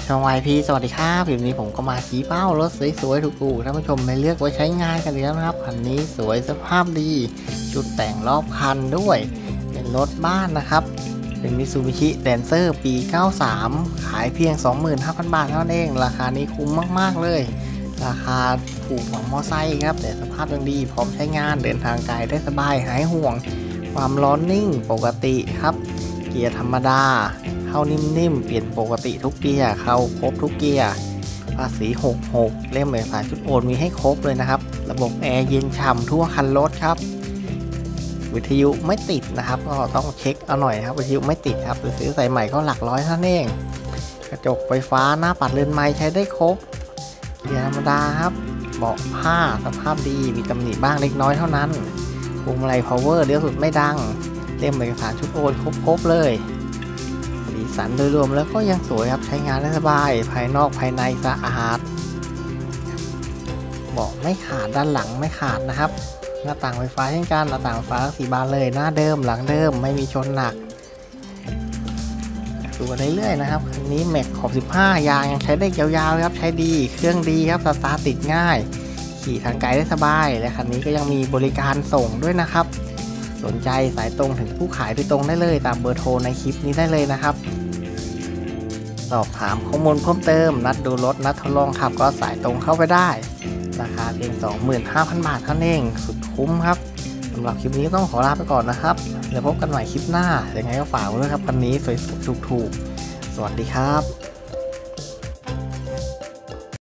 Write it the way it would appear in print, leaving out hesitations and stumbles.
ช่อง YP สวัสดีครับคลิปนี้ผมก็มาชี้เป้ารถสวยๆถูกๆท่านผู้ชมไม่เลือกไว้ใช้งานกันแล้วนะครับคันนี้สวยสภาพดีจุดแต่งรอบคันด้วยเป็นรถบ้านนะครับเป็น Mitsubishi Lancer ปี 93 ขายเพียง 25,000 บาทเท่านั้นเองราคานี้คุ้มมากๆเลยราคาถูกกว่ามอไซค์ครับแต่สภาพยังดีพร้อมใช้งานเดินทางไกลได้สบายหายห่วงความร้อนนิ่งปกติครับเกียร์ธรรมดาเข้านิ่มๆเปลี่ยนปกติทุกเกียร์เข้าครบทุกเกียร์ภาษี66เล่มเอกสารชุดโอนมีให้ครบเลยนะครับระบบแอร์เย็นฉ่ำทั่วคันรถครับวิทยุไม่ติดนะครับก็ต้องเช็คเอาหน่อยครับวิทยุไม่ติดครับซื้อใส่ใหม่ก็หลักร้อยเท่านั้นเองกระจกไฟฟ้าหน้าปัดเรือนไม้ใช้ได้ครบเกียร์ธรรมดาครับเบาะผ้าสภาพดีมีตำหนิบ้างเล็กน้อยเท่านั้นพวงมาลัย power เลี้ยวสุดไม่ดังเล่มเอกสารชุดโอนครบเลยสีสันโดยรวมแล้วก็ยังสวยครับใช้งานได้สบายภายนอกภายในสะอาดเบาะไม่ขาดด้านหลังไม่ขาดนะครับหน้าต่างไฟฟ้าเช่นกันหน้าต่างไฟฟ้าทั้ง4 บานเลยหน้าเดิมหลังเดิมไม่มีชนหนักดูกันเรื่อยๆนะครับคันนี้แม็กขอบ15ยางยังใช้ได้ยาวๆครับใช้ดีเครื่องดีครับสตาร์ทติดง่ายขี่ทางไกลได้สบายและคันนี้ก็ยังมีบริการส่งด้วยนะครับสนใจสายตรงถึงผู้ขายโดยตรงได้เลยตามเบอร์โทรในคลิปนี้ได้เลยนะครับสอบถามข้อมูลเพิ่มเติมนัดดูรถนัดทดลองขับก็สายตรงเข้าไปได้ราคาเพียง 25,000 บาทเท่านั้นเองสุดคุ้มครับสำหรับคลิปนี้ต้องขอลาไปก่อนนะครับแล้วพบกันใหม่คลิปหน้ายังไงก็ฝากไว้ด้วยครับคันนี้สวยๆถูกๆสวัสดีครับ